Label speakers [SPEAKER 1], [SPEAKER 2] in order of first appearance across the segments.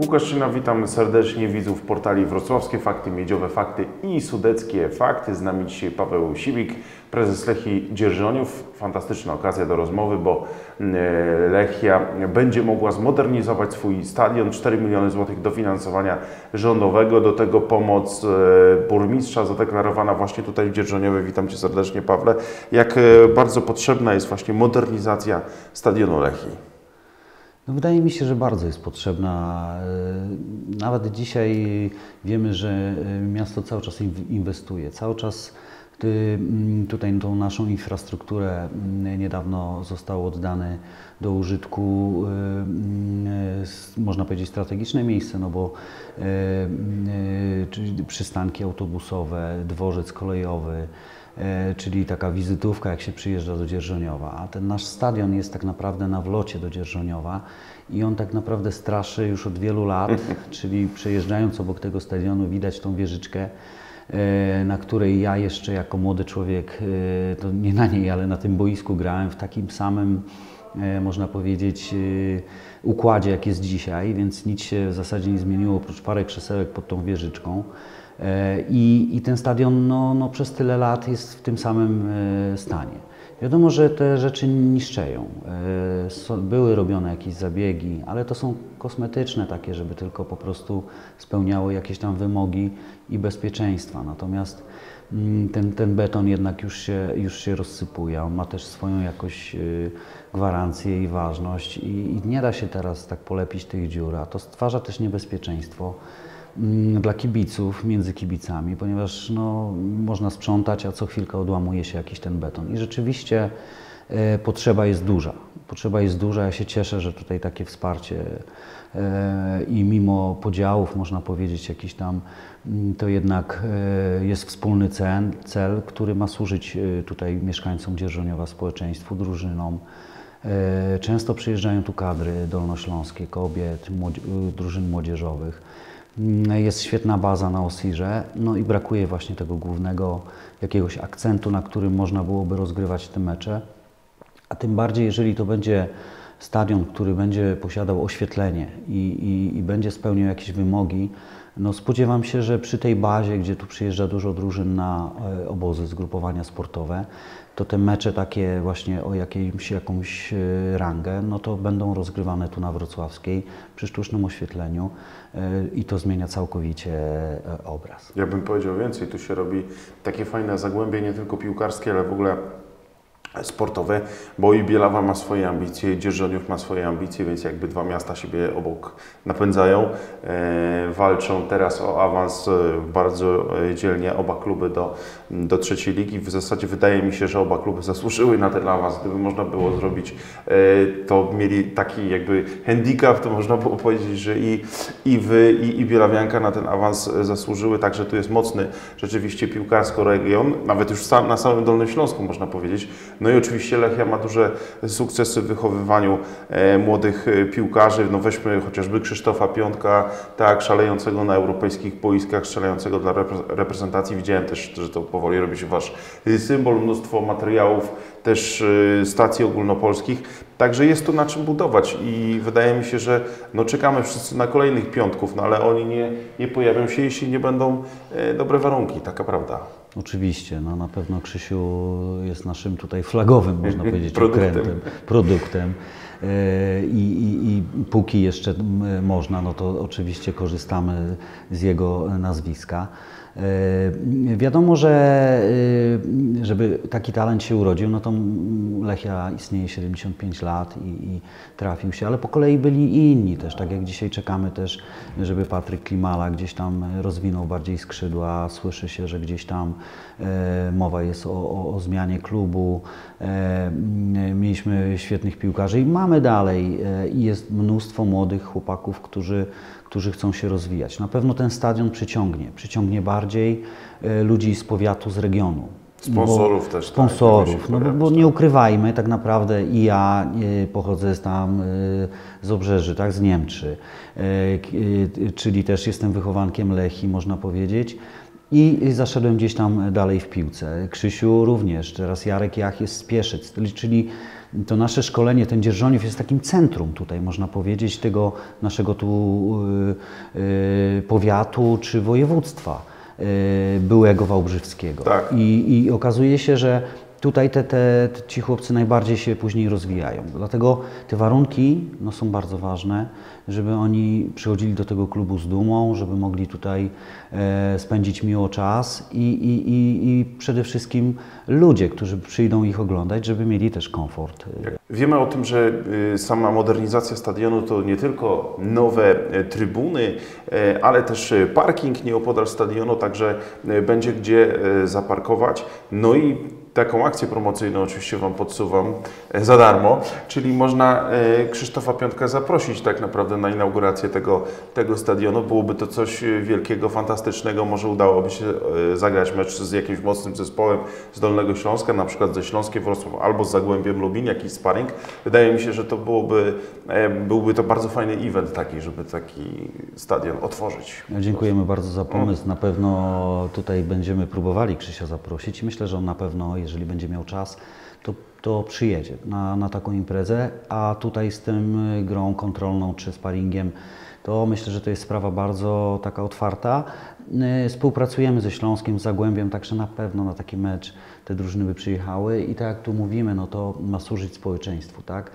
[SPEAKER 1] Łukasz Szyna, witam serdecznie widzów portali Wrocławskie Fakty, Miedziowe Fakty i Sudeckie Fakty. Z nami dzisiaj Paweł Sibik, prezes Lechii Dzierżoniów. Fantastyczna okazja do rozmowy, bo Lechia będzie mogła zmodernizować swój stadion. 4 miliony złotych dofinansowania rządowego, do tego pomoc burmistrza zadeklarowana właśnie tutaj w Dzierżoniowie. Witam Cię serdecznie, Pawle. Jak bardzo potrzebna jest właśnie modernizacja stadionu Lechii?
[SPEAKER 2] No wydaje mi się, że bardzo jest potrzebna. Nawet dzisiaj wiemy, że miasto cały czas inwestuje. Cały czas tutaj tą naszą infrastrukturę niedawno zostało oddane do użytku, można powiedzieć, strategiczne miejsce, no bo czyli przystanki autobusowe, dworzec kolejowy, czyli taka wizytówka, jak się przyjeżdża do Dzierżoniowa. A ten nasz stadion jest tak naprawdę na wlocie do Dzierżoniowa i on tak naprawdę straszy już od wielu lat, czyli przejeżdżając obok tego stadionu widać tą wieżyczkę, na której ja jeszcze jako młody człowiek, to nie na niej, ale na tym boisku grałem w takim samym, można powiedzieć, układzie, jak jest dzisiaj, więc nic się w zasadzie nie zmieniło, oprócz parę krzesełek pod tą wieżyczką. I ten stadion no, przez tyle lat jest w tym samym stanie. Wiadomo, że te rzeczy niszczeją. Były robione jakieś zabiegi, ale to są kosmetyczne takie, żeby tylko po prostu spełniały jakieś tam wymogi i bezpieczeństwa. Natomiast ten beton jednak już się rozsypuje. On ma też swoją jakoś gwarancję i ważność i nie da się teraz tak polepić tych dziur, a to stwarza też niebezpieczeństwo dla kibiców, między kibicami, ponieważ no, można sprzątać, a co chwilkę odłamuje się jakiś ten beton. I rzeczywiście potrzeba jest duża. Potrzeba jest duża. Ja się cieszę, że tutaj takie wsparcie i mimo podziałów, można powiedzieć, jakiś tam, to jednak jest wspólny cel, który ma służyć tutaj mieszkańcom Dzierżoniowa, społeczeństwu, drużynom. Często przyjeżdżają tu kadry dolnośląskie, kobiet, drużyn młodzieżowych. Jest świetna baza na Osirze, no i brakuje właśnie tego głównego jakiegoś akcentu, na którym można byłoby rozgrywać te mecze. A tym bardziej, jeżeli to będzie stadion, który będzie posiadał oświetlenie i będzie spełniał jakieś wymogi, no spodziewam się, że przy tej bazie, gdzie tu przyjeżdża dużo drużyn na obozy, zgrupowania sportowe, to te mecze takie właśnie o jakąś rangę, no to będą rozgrywane tu na Wrocławskiej przy sztucznym oświetleniu i to zmienia całkowicie obraz.
[SPEAKER 1] Ja bym powiedział więcej, tu się robi takie fajne zagłębie, nie tylko piłkarskie, ale w ogóle sportowe, bo i Bielawa ma swoje ambicje, Dzierżoniów ma swoje ambicje, więc jakby dwa miasta siebie obok napędzają. Walczą teraz o awans bardzo dzielnie oba kluby do trzeciej ligi. W zasadzie wydaje mi się, że oba kluby zasłużyły na ten awans. Gdyby można było zrobić, to mieli taki jakby handicap, to można było powiedzieć, że i wy, i Bielawianka na ten awans zasłużyły. Także tu jest mocny rzeczywiście piłkarsko region, nawet już na samym Dolnym Śląsku można powiedzieć. No i oczywiście Lechia ma duże sukcesy w wychowywaniu młodych piłkarzy. No weźmy chociażby Krzysztofa Piątka, tak, szalejącego na europejskich boiskach, strzelającego dla reprezentacji. Widziałem też, że to powoli robi się wasz symbol, mnóstwo materiałów, też stacji ogólnopolskich. Także jest tu na czym budować i wydaje mi się, że no czekamy wszyscy na kolejnych piątków, no ale oni nie pojawią się, jeśli nie będą dobre warunki, taka prawda.
[SPEAKER 2] Oczywiście, no na pewno Krzysiu jest naszym tutaj flagowym, można powiedzieć, produktem. I póki jeszcze można, no to oczywiście korzystamy z jego nazwiska. Wiadomo, że żeby taki talent się urodził, no to Lechia istnieje 75 lat i trafił się, ale po kolei byli i inni też, tak jak dzisiaj czekamy też, żeby Patryk Klimala gdzieś tam rozwinął bardziej skrzydła, słyszy się, że gdzieś tam mowa jest o zmianie klubu, mieliśmy świetnych piłkarzy i mamy dalej i jest mnóstwo młodych chłopaków, którzy chcą się rozwijać. Na pewno ten stadion przyciągnie bardziej ludzi z powiatu, z regionu.
[SPEAKER 1] Sponsorów też.
[SPEAKER 2] Sponsorów, tak, no bo nie ukrywajmy, tak naprawdę i ja pochodzę z Obrzeży, tak, z Niemczy, czyli też jestem wychowankiem Lechii, można powiedzieć. I zaszedłem gdzieś tam dalej w piłce. Krzysiu również, teraz Jarek Jach jest z Pieszyc, czyli to nasze szkolenie, ten Dzierżoniów jest takim centrum tutaj, można powiedzieć, tego naszego tu powiatu czy województwa byłego wałbrzywskiego.
[SPEAKER 1] Tak.
[SPEAKER 2] I okazuje się, że tutaj ci chłopcy najbardziej się później rozwijają. Dlatego te warunki no, są bardzo ważne, żeby oni przychodzili do tego klubu z dumą, żeby mogli tutaj spędzić miło czas i przede wszystkim ludzie, którzy przyjdą ich oglądać, żeby mieli też komfort.
[SPEAKER 1] Wiemy o tym, że sama modernizacja stadionu to nie tylko nowe trybuny, ale też parking nieopodal stadionu, także będzie gdzie zaparkować. No i taką akcję promocyjną oczywiście Wam podsuwam za darmo, czyli można Krzysztofa Piątka zaprosić tak naprawdę na inaugurację tego stadionu. Byłoby to coś wielkiego, fantastycznego. Może udałoby się zagrać mecz z jakimś mocnym zespołem z Dolnego Śląska, na przykład ze Śląskiem Wrocław albo z Zagłębiem Lubin, jakiś sparring. Wydaje mi się, że to byłby to bardzo fajny event taki, żeby taki stadion otworzyć.
[SPEAKER 2] Dziękujemy bardzo za pomysł. Na pewno tutaj będziemy próbowali Krzysia zaprosić i myślę, że on na pewno, jeżeli będzie miał czas, to przyjedzie na taką imprezę, a tutaj z tym grą kontrolną czy sparingiem, to myślę, że to jest sprawa bardzo taka otwarta. Współpracujemy ze Śląskiem, z Zagłębiem, także na pewno na taki mecz te drużyny by przyjechały i tak jak tu mówimy, no to ma służyć społeczeństwu, tak?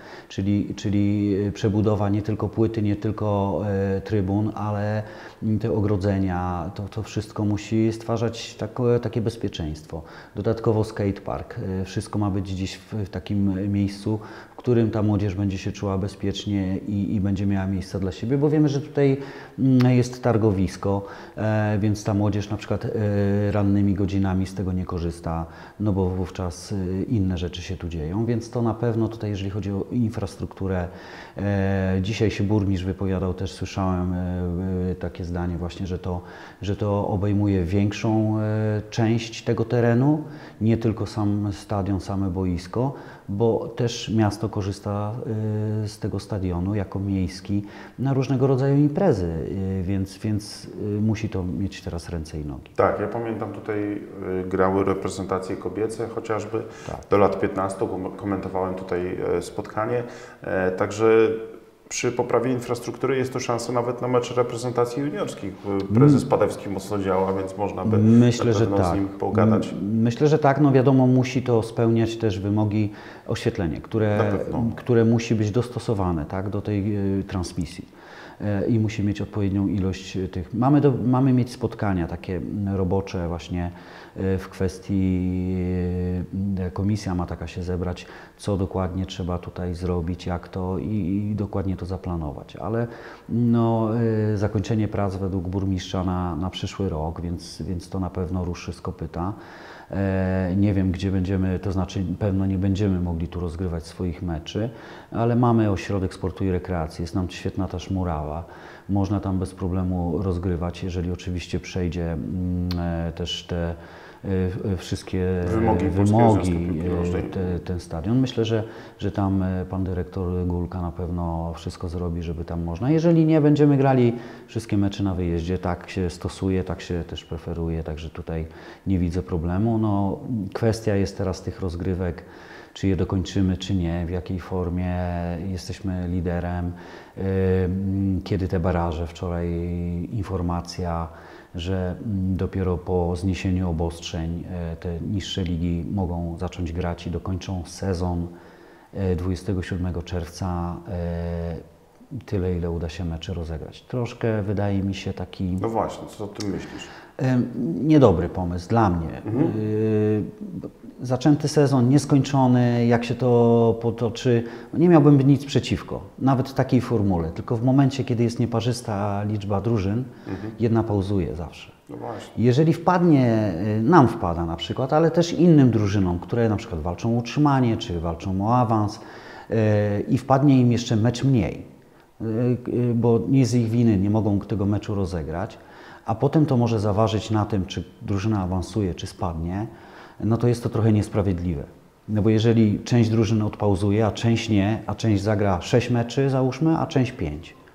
[SPEAKER 2] Czyli przebudowa nie tylko płyty, nie tylko trybun, ale te ogrodzenia, to wszystko musi stwarzać takie bezpieczeństwo. Dodatkowo skatepark, wszystko ma być gdzieś w takim miejscu, w którym ta młodzież będzie się czuła bezpiecznie i będzie miała miejsca dla siebie, bo wiemy, że tutaj jest targowisko, więc ta młodzież na przykład rannymi godzinami z tego nie korzysta, no bo wówczas inne rzeczy się tu dzieją, więc to na pewno tutaj, jeżeli chodzi o infrastrukturę, dzisiaj się burmistrz wypowiadał, też słyszałem takie zdanie właśnie, że to obejmuje większą część tego terenu, nie tylko sam stadion, same boisko, bo też miasto korzysta z tego stadionu jako miejski na różnego rodzaju imprezy, więc musi to mieć teraz ręce i nogi.
[SPEAKER 1] Tak, ja pamiętam tutaj grały reprezentacje kobiece chociażby, tak. Do lat 15 komentowałem tutaj spotkanie, także przy poprawie infrastruktury jest to szansa nawet na mecz reprezentacji juniorskich. Prezes Padewski mocno działa, więc można by
[SPEAKER 2] myślę, że
[SPEAKER 1] z nim pogadać.
[SPEAKER 2] Myślę, że tak. No wiadomo, musi to spełniać też wymogi oświetlenia, które musi być dostosowane, tak, do tej transmisji. I musi mieć odpowiednią ilość tych. Mamy mieć spotkania takie robocze właśnie w kwestii, komisja ma taka się zebrać, co dokładnie trzeba tutaj zrobić, jak to i dokładnie to zaplanować. Ale no, zakończenie prac według burmistrza na przyszły rok, więc to na pewno ruszy z kopyta. Nie wiem, gdzie będziemy, to znaczy pewno nie będziemy mogli tu rozgrywać swoich meczy, ale mamy ośrodek sportu i rekreacji, jest nam świetna też murawa. Można tam bez problemu rozgrywać, jeżeli oczywiście przejdzie też te wszystkie wymogi ten stadion. Myślę, że tam pan dyrektor Gulka na pewno wszystko zrobi, żeby tam można. Jeżeli nie, będziemy grali wszystkie mecze na wyjeździe. Tak się stosuje, tak się też preferuje, także tutaj nie widzę problemu. No, kwestia jest teraz tych rozgrywek, czy je dokończymy, czy nie, w jakiej formie. Jesteśmy liderem. Kiedy te baraże? Wczoraj informacja, że dopiero po zniesieniu obostrzeń te niższe ligi mogą zacząć grać i dokończą sezon 27 czerwca. Tyle, ile uda się meczy rozegrać. Troszkę wydaje mi się taki...
[SPEAKER 1] No właśnie, co o tym myślisz?
[SPEAKER 2] Niedobry pomysł dla mnie. Zaczęty sezon, nieskończony, jak się to potoczy, nie miałbym nic przeciwko, nawet w takiej formule, tylko w momencie, kiedy jest nieparzysta liczba drużyn, jedna pauzuje zawsze.
[SPEAKER 1] No właśnie.
[SPEAKER 2] Jeżeli nam wpada na przykład, ale też innym drużynom, które na przykład walczą o utrzymanie, czy walczą o awans i wpadnie im jeszcze mecz mniej, bo nie z ich winy nie mogą tego meczu rozegrać, a potem to może zaważyć na tym, czy drużyna awansuje, czy spadnie, no to jest to trochę niesprawiedliwe. No bo jeżeli część drużyn odpauzuje, a część nie, a część zagra 6 meczy załóżmy, a część 5,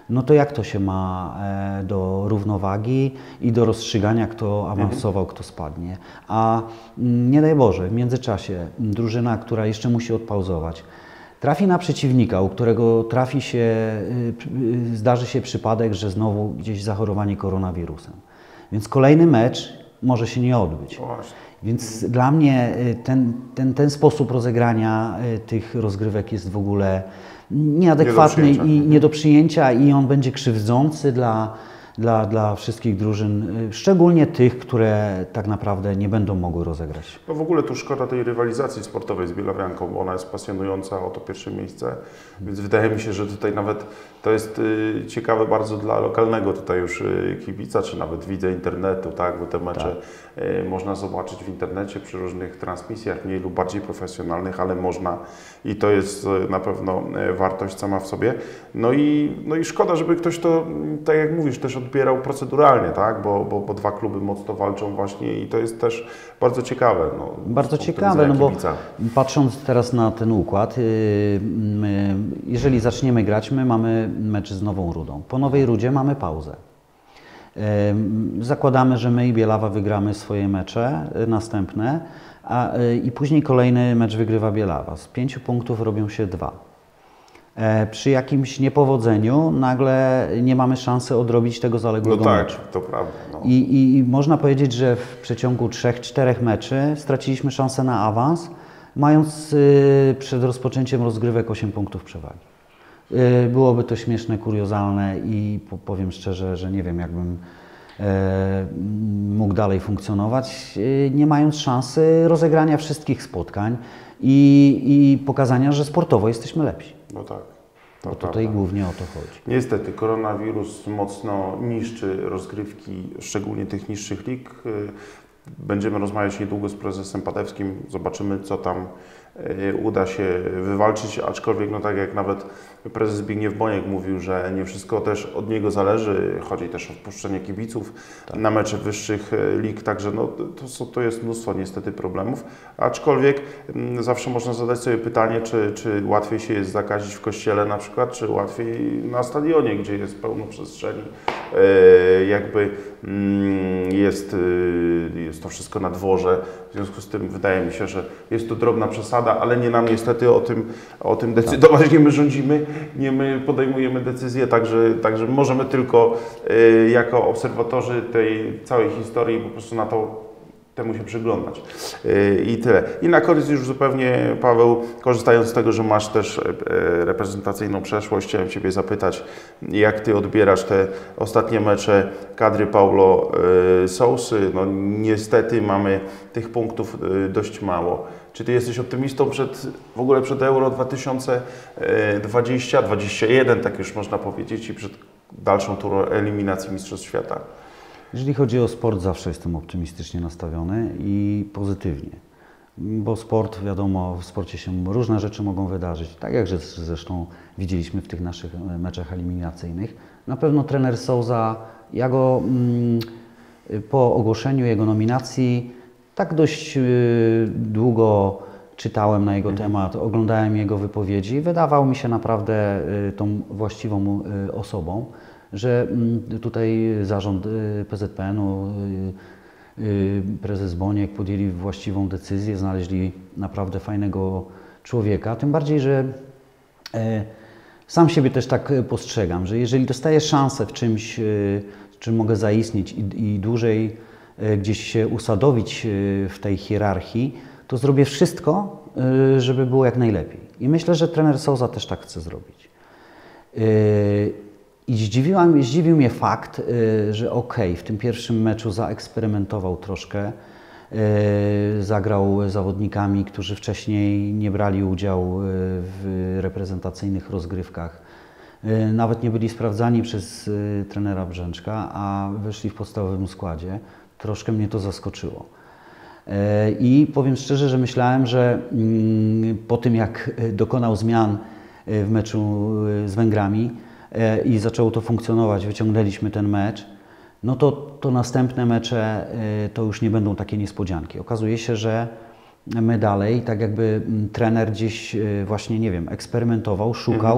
[SPEAKER 2] no to jak to się ma do równowagi i do rozstrzygania, kto awansował, kto spadnie. A nie daj Boże, w międzyczasie drużyna, która jeszcze musi odpauzować, trafi na przeciwnika, u którego zdarzy się przypadek, że znowu gdzieś zachorowanie koronawirusem. Więc kolejny mecz może się nie odbyć. Więc dla mnie ten sposób rozegrania tych rozgrywek jest w ogóle nieadekwatny i nie do przyjęcia i on będzie krzywdzący dla wszystkich drużyn, szczególnie tych, które tak naprawdę nie będą mogły rozegrać.
[SPEAKER 1] No w ogóle tu szkoda tej rywalizacji sportowej z Bielawianką, bo ona jest pasjonująca o to pierwsze miejsce, więc wydaje mi się, że tutaj nawet to jest ciekawe bardzo dla lokalnego tutaj już kibica, czy nawet widza internetu, tak, bo te mecze można zobaczyć w internecie przy różnych transmisjach, mniej lub bardziej profesjonalnych, ale można i to jest na pewno wartość sama w sobie. No i szkoda, żeby ktoś to, tak jak mówisz, też odbierał proceduralnie, tak, bo dwa kluby mocno walczą właśnie i to jest też bardzo ciekawe. No,
[SPEAKER 2] bardzo ciekawe, no bo patrząc teraz na ten układ, jeżeli zaczniemy grać, my mamy mecz z Nową Rudą. Po Nowej Rudzie mamy pauzę. Zakładamy, że my i Bielawa wygramy swoje mecze następne i później kolejny mecz wygrywa Bielawa. Z 5 punktów robią się 2. Przy jakimś niepowodzeniu nagle nie mamy szansy odrobić tego zaległego meczu.
[SPEAKER 1] To prawda. No.
[SPEAKER 2] I można powiedzieć, że w przeciągu 3-4 meczy straciliśmy szansę na awans, mając przed rozpoczęciem rozgrywek 8 punktów przewagi. Byłoby to śmieszne, kuriozalne i powiem szczerze, że nie wiem, jakbym mógł dalej funkcjonować, nie mając szansy rozegrania wszystkich spotkań i pokazania, że sportowo jesteśmy lepsi.
[SPEAKER 1] No tak.
[SPEAKER 2] Bo tutaj głównie o to chodzi.
[SPEAKER 1] Niestety, koronawirus mocno niszczy rozgrywki, szczególnie tych niższych lig. Będziemy rozmawiać niedługo z prezesem Patewskim, zobaczymy, co tam uda się wywalczyć, aczkolwiek no tak jak nawet prezes Zbigniew Boniek mówił, że nie wszystko też od niego zależy, chodzi też o wpuszczenie kibiców na mecze wyższych lig, także no, to jest mnóstwo niestety problemów, aczkolwiek zawsze można zadać sobie pytanie, czy łatwiej się jest zakazić w kościele na przykład, czy łatwiej na stadionie, gdzie jest pełno przestrzeni, jakby jest to wszystko na dworze, w związku z tym wydaje mi się, że jest to drobna przesada, ale nie nam niestety o tym decydować, nie my rządzimy, nie my podejmujemy decyzje, także możemy tylko jako obserwatorzy tej całej historii po prostu temu się przyglądać. I tyle. I na koniec już zupełnie, Paweł, korzystając z tego, że masz też reprezentacyjną przeszłość, chciałem Ciebie zapytać, jak Ty odbierasz te ostatnie mecze kadry Paulo Sousy? No niestety mamy tych punktów dość mało. Czy Ty jesteś optymistą w ogóle przed Euro 2020, 2021, tak już można powiedzieć, i przed dalszą turą eliminacji Mistrzostw Świata?
[SPEAKER 2] Jeżeli chodzi o sport, zawsze jestem optymistycznie nastawiony i pozytywnie, bo sport, wiadomo, w sporcie się różne rzeczy mogą wydarzyć, tak jak zresztą widzieliśmy w tych naszych meczach eliminacyjnych. Na pewno trener Sousa, ja go po ogłoszeniu jego nominacji tak dość długo czytałem na jego temat, oglądałem jego wypowiedzi i wydawał mi się naprawdę tą właściwą osobą, że tutaj zarząd PZPN-u, prezes Boniek podjęli właściwą decyzję, znaleźli naprawdę fajnego człowieka, tym bardziej, że sam siebie też tak postrzegam, że jeżeli dostaję szansę w czymś, czym mogę zaistnieć i dłużej gdzieś się usadowić w tej hierarchii, to zrobię wszystko, żeby było jak najlepiej. I myślę, że trener Sousa też tak chce zrobić. I zdziwił mnie fakt, że w tym pierwszym meczu zaeksperymentował troszkę, zagrał zawodnikami, którzy wcześniej nie brali udziału w reprezentacyjnych rozgrywkach. Nawet nie byli sprawdzani przez trenera Brzęczka, a wyszli w podstawowym składzie. Troszkę mnie to zaskoczyło. I powiem szczerze, że myślałem, że po tym jak dokonał zmian w meczu z Węgrami i zaczęło to funkcjonować, wyciągnęliśmy ten mecz, no to następne mecze to już nie będą takie niespodzianki. Okazuje się, że my dalej, tak jakby trener gdzieś właśnie, nie wiem, eksperymentował, szukał,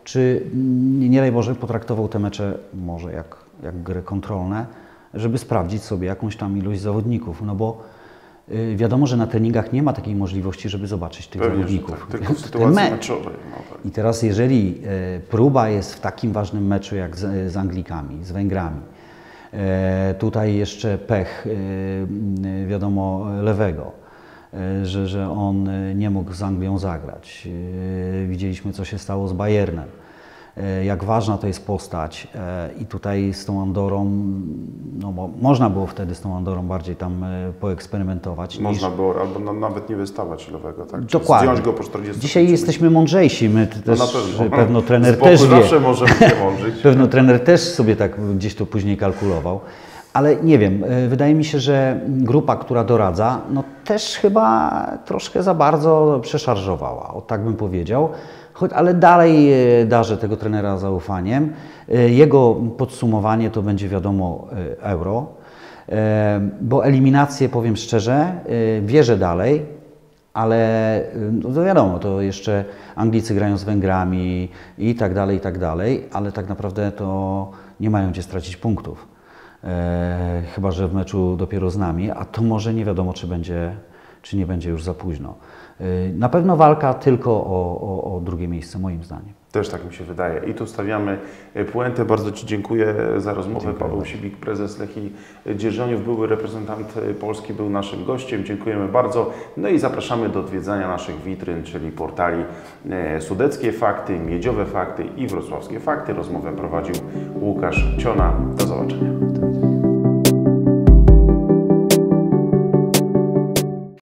[SPEAKER 2] czy nie daj Boże potraktował te mecze może jak gry kontrolne, żeby sprawdzić sobie jakąś tam ilość zawodników, no bo wiadomo, że na treningach nie ma takiej możliwości, żeby zobaczyć tych zawodników.
[SPEAKER 1] Tak, tylko w sytuacji meczowej. No tak.
[SPEAKER 2] I teraz jeżeli próba jest w takim ważnym meczu jak z Anglikami, z Węgrami, tutaj jeszcze pech, wiadomo, Lewego, że on nie mógł z Anglią zagrać. Widzieliśmy, co się stało z Bayernem. Jak ważna to jest postać i tutaj z tą Andorą, no bo można było wtedy z tą Andorą bardziej tam poeksperymentować.
[SPEAKER 1] Można było, albo nawet nie wystawać Lewego, tak?
[SPEAKER 2] Dokładnie.
[SPEAKER 1] Zdjąć go po 40.
[SPEAKER 2] Dzisiaj jesteśmy mądrzejsi, my też,
[SPEAKER 1] no na
[SPEAKER 2] pewno trener też wie.
[SPEAKER 1] Zawsze możemy się mądrzyć.
[SPEAKER 2] Pewno trener też sobie tak gdzieś to później kalkulował. Ale nie wiem, wydaje mi się, że grupa, która doradza, no też chyba troszkę za bardzo przeszarżowała, o tak bym powiedział. Ale dalej darzę tego trenera zaufaniem. Jego podsumowanie to będzie wiadomo Euro, bo eliminację, powiem szczerze, wierzę dalej, ale no wiadomo, to jeszcze Anglicy grają z Węgrami i tak dalej, ale tak naprawdę to nie mają gdzie stracić punktów. Chyba że w meczu dopiero z nami, a to może nie wiadomo, czy nie będzie już za późno. Na pewno walka tylko o drugie miejsce, moim zdaniem.
[SPEAKER 1] Też tak mi się wydaje. I tu stawiamy puentę. Bardzo Ci dziękuję za rozmowę.
[SPEAKER 2] Dziękuję
[SPEAKER 1] Paweł
[SPEAKER 2] bardzo.
[SPEAKER 1] Sibik, prezes Lechii Dzierżoniów, były reprezentant Polski, był naszym gościem. Dziękujemy bardzo. No i zapraszamy do odwiedzania naszych witryn, czyli portali Sudeckie Fakty, Miedziowe Fakty i Wrocławskie Fakty. Rozmowę prowadził Łukasz Ciona. Do zobaczenia.